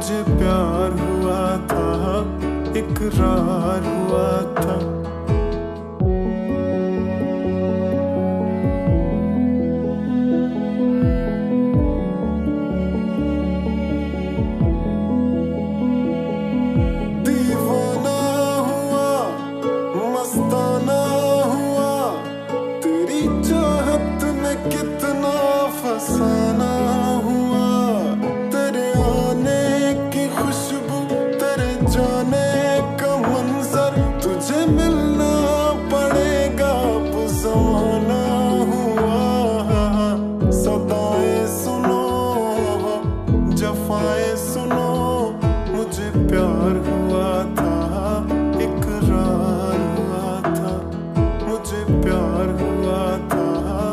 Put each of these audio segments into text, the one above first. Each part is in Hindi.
मुझे प्यार हुआ था, इकरार हुआ था। दीवाना हुआ, मस्ताना हुआ, तेरी चाहत में कितना फसाना हुआ। तेरे आने की खुशबू, तेरे जाने का मंजर, तुझे मिलना पड़ेगा अब ज़माना हुआ। सदाएं सुनो, जफाएं सुनो, मुझे प्यार हुआ था, इकरार हुआ था। मुझे प्यार हुआ था,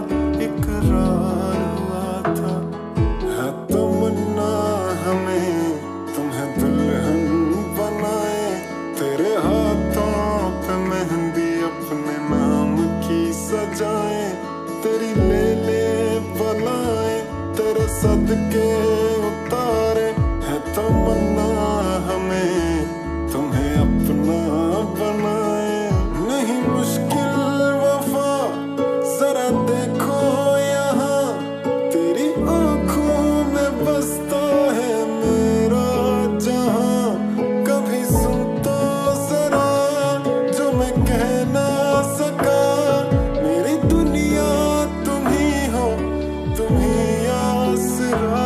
इकरार हुआ था। है तमन्ना हमें तुम्हें दुल्हन बनाए, तेरे हाथों पे मेहंदी अपने नाम की सजाए, तेरी ले ले बनाए, तेरे सदके उतारे। है तमन्ना हमें तुम्हें अपना बनाए। नहीं मुश्किल वफा, जरा देखो यहाँ, तेरी आंखों में बसता है मेरा जहां। कभी सुन तो जरा जो मैं कह ना सका, मेरी दुनिया तुम ही हो, तुम ही आसरा।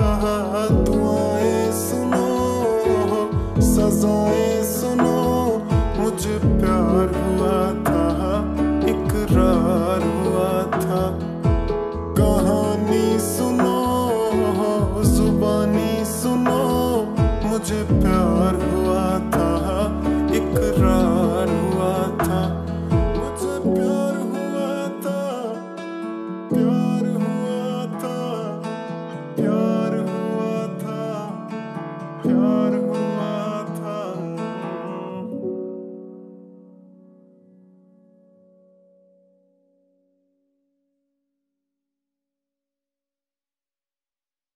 दुआएं सुनो, सजाएं सुनो, मुझे प्यार हुआ था, इकरार हुआ था। कहानी सुनो, जुबानी सुनो, मुझे प्यार हुआ था, इकरार हुआ था। मुझे प्यार हुआ था, प्यार हुआ था, प्यार हुआ था, प्यार